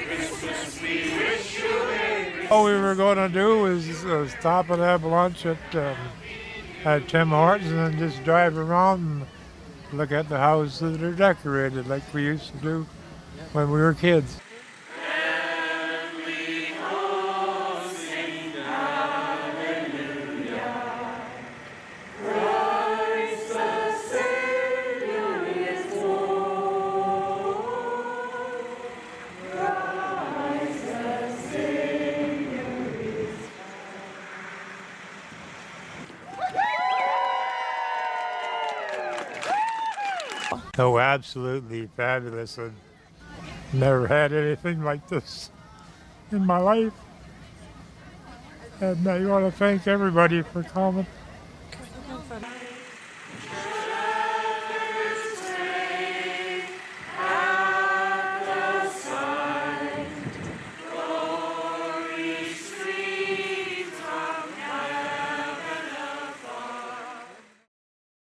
All we were going to do was stop and have lunch at Tim Hortons and then just drive around and look at the houses that are decorated like we used to do when we were kids. Oh, absolutely fabulous. I've never had anything like this in my life. And I want to thank everybody for coming.